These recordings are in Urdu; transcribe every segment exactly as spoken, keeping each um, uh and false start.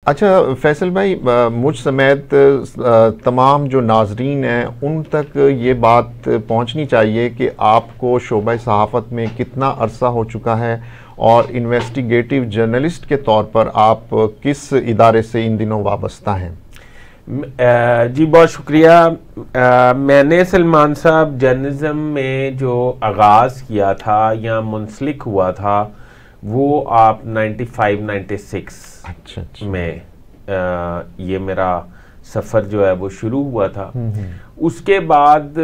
اچھا فیصل بھائی، مجھ سمیت تمام جو ناظرین ہیں ان تک یہ بات پہنچنی چاہیے کہ آپ کو شعبہ صحافت میں کتنا عرصہ ہو چکا ہے اور انویسٹیگیٹو جرنلسٹ کے طور پر آپ کس ادارے سے ان دنوں وابستہ ہیں؟ جی بہت شکریہ۔ میں نے سلمان صاحب جرنلزم میں جو آغاز کیا تھا یا منسلک ہوا تھا وہ آپ نائنٹی فائیو نائنٹی سکس میں یہ میرا سفر جو ہے وہ شروع ہوا تھا۔ اس کے بعد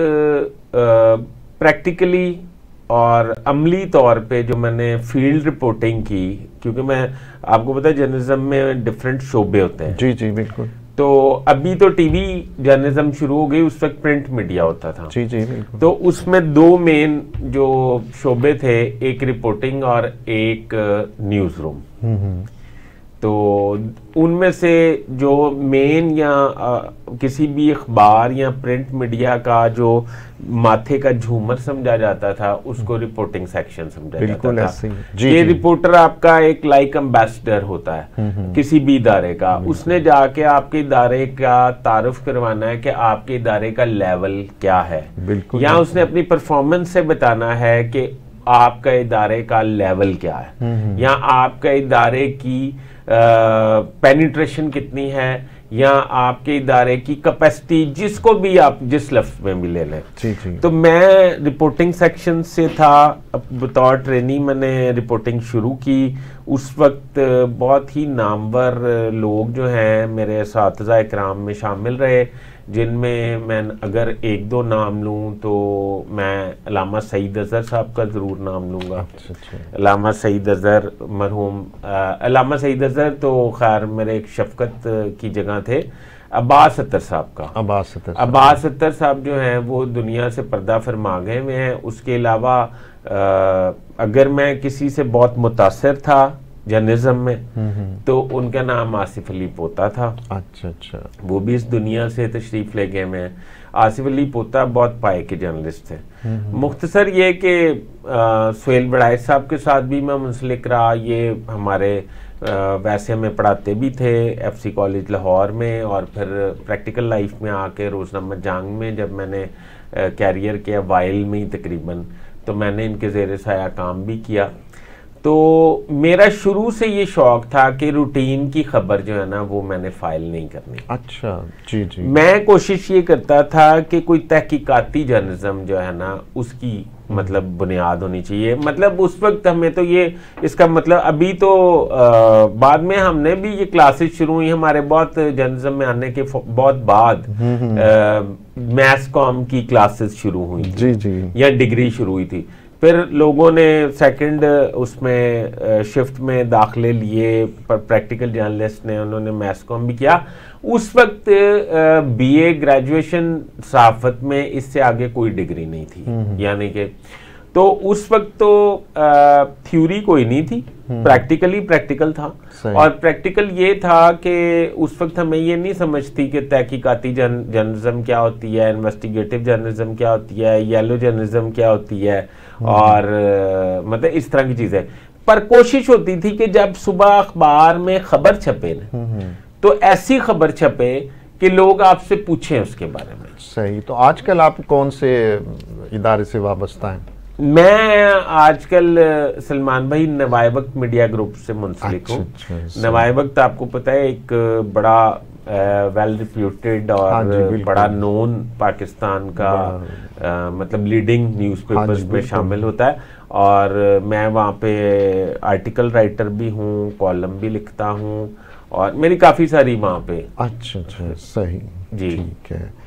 پریکٹیکلی اور عملی طور پہ جو میں نے فیلڈ رپورٹنگ کی، کیونکہ میں آپ کو پتا ہے جرنلزم میں ڈفرینٹ شعبے ہوتے ہیں۔ جی جی بالکل۔ تو ابھی تو ٹی وی جرنلزم شروع ہو گئی، اس وقت پرنٹ میڈیا ہوتا تھا۔ جی جی بالکل۔ تو اس میں دو مین جو شعبے تھے، ایک رپورٹنگ اور ایک نیوز روم۔ تو ان میں سے جو مین یا کسی بھی اخبار یا پرنٹ میڈیا کا جو ماتھے کا جھومر سمجھا جاتا تھا اس کو رپورٹنگ سیکشن سمجھا جاتا تھا۔ یہ رپورٹر آپ کا ایک لائک امبیسڈر ہوتا ہے کسی بھی ادارے کا، اس نے جا کے آپ کے ادارے کا تعارف کروانا ہے کہ آپ کے ادارے کا لیول کیا ہے، یا اس نے اپنی پرفارمنس سے بتانا ہے کہ آپ کا ادارے کا لیول کیا ہے، یا آپ کا ادارے کی پینیٹریشن کتنی ہے، یا آپ کے ادارے کی کیپیسٹی، جس کو بھی آپ جس لفظ میں بھی لے لیں۔ تو میں رپورٹنگ سیکشن سے تھا، بطور ٹرینی میں نے رپورٹنگ شروع کی۔ اس وقت بہت ہی نامور لوگ جو ہیں میرے اساتذہ اکرام میں شامل رہے، جن میں میں اگر ایک دو نام لوں تو میں علامہ سعید اظہر صاحب کا ضرور نام لوں گا۔ علامہ سعید اظہر مرحوم، علامہ سعید اظہر تو خیر میرے ایک شفقت کی جگہ تھے۔ عباس اتر صاحب کا، عباس اتر عباس اتر صاحب جو ہیں وہ دنیا سے پردہ فرما گئے ہوئے ہیں۔ اس کے علاوہ اگر میں کسی سے بہت متاثر تھا جرنلزم میں تو ان کا نام آصف علی پوتا تھا۔ اچھا اچھا، وہ بھی اس دنیا سے تشریف لے گئے میں۔ آصف علی پوتا بہت پائے کے جرنلسٹ تھے۔ مختصر یہ کہ سہیل بڑائچ صاحب کے ساتھ بھی میں منسلک رہا، یہ ہمارے ویسے میں پڑھاتے بھی تھے ایف سی کالج لاہور میں، اور پھر پریکٹیکل لائف میں آ کے روزنامہ جنگ میں جب میں نے کیریئر کیا وائل میں ہی تقریباً، تو میں نے ان کے زیر سایہ کام بھی کیا۔ تو میرا شروع سے یہ شوق تھا کہ روٹین کی خبر جو ہے نا وہ میں نے فائل نہیں کرنی۔ اچھا جی جی، میں کوشش یہ کرتا تھا کہ کوئی تحقیقاتی جرنلزم جو ہے نا اس کی مطلب بنیاد ہونی چاہیے۔ مطلب اس وقت ہمیں تو یہ اس کا مطلب ابھی تو بعد میں ہم نے بھی یہ کلاسز شروع ہوئی ہمارے بہت جرنلزم میں آنے کے بہت بعد میس کام کی کلاسز شروع ہوئی جی جی، یا ڈگری شروع ہوئی تھی۔ پھر لوگوں نے سیکنڈ اس میں شفٹ میں داخلے لیے، پریکٹیکل جرنلسٹ نے، انہوں نے میس کام بھی کیا۔ اس وقت بی اے گریجویشن صحافت میں اس سے آگے کوئی ڈگری نہیں تھی، یعنی کہ تو اس وقت تو تھیوری کوئی نہیں تھی، پریکٹیکلی پریکٹیکل تھا۔ اور پریکٹیکل یہ تھا کہ اس وقت ہمیں یہ نہیں سمجھتی کہ تحقیقاتی جرنلزم کیا ہوتی ہے، انویسٹیگیٹو جرنلزم کیا ہوتی ہے، یلو جرنلزم کیا ہوتی ہے، اور مطلب اس طرح کی چیزیں۔ پر کوشش ہوتی تھی کہ جب صبح اخبار میں خبر چھپے نا تو ایسی خبر چھپے کہ لوگ آپ سے پوچھیں اس کے بارے میں۔ صحیح۔ تو آج کل آپ کون سے ادارے سے وابستہ ہیں؟ میں آج کل سلمان بھائی نوائے وقت میڈیا گروپ سے منسلک ہوں۔ نوائے وقت آپ کو پتہ ہے ایک بڑا ویل ریپیوٹیڈ اور بڑا نون پاکستان کا مطلب لیڈنگ نیوز پیپرز میں شامل ہوتا ہے، اور میں وہاں پہ آرٹیکل رائٹر بھی ہوں، کالم بھی لکھتا ہوں، اور میری کافی ساری وہاں پہ۔ اچھا اچھا صحیح، جی ٹھیک ہے۔